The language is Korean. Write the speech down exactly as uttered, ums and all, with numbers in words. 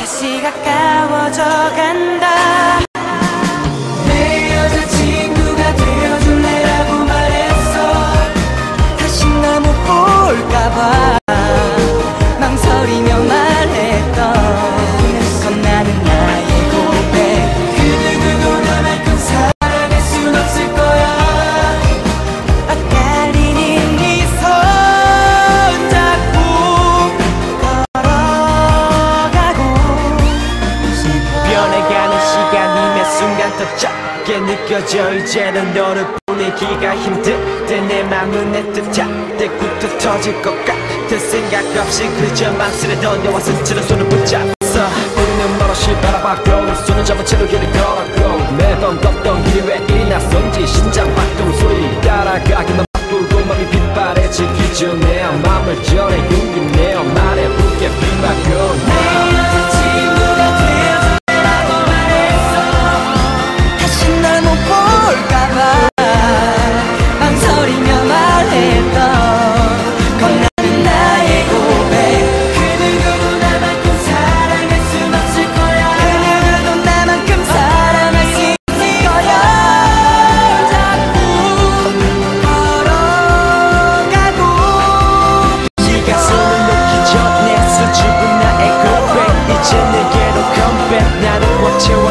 다시 가까워져 간다. 내 여자친구가 되어줄래라고 말했어. 다시 나 못 볼까봐 망설이며 말했던 겁나는 나의 고백. 그 누구도 나만큼 사랑할 순 없을 거야. 엇갈리는 네 손 잡고 걸어가고 싶어. 변해가는 시간이 몇 순간 더 짧게 느껴져. 이제는 너를 보내기가 힘들 때 내 맘은 내 뜻할 때부터 터질 것 같은 생각 없이 그저 망설이던 너와 스치는 손을 붙잡았어. 우리는 멀었이 바라봤고 손을 잡은 채로 길을 걸었고 매번 걷던 길이 왜 이리 낯선지 심장 박동 소리 따라가기만 바쁘고 맘이 빗바래지기 전에 마음을 전해 용기 내어 말해볼게 빗막고. 내 여자친구가 되어줄래라고 말했어. 다시 널 못 볼까봐 망설이며 말했던 겁나는 나의 고백. 그 누구도 나만큼 사랑할 순 없을 거야. 그 누구도 나만큼 사랑할 수 있을 거야. 자꾸 걸어가고 네가 손을 놓기 전에 수줍은 나의 고백. 이제 내게로 컴백. 나를 꽉 채워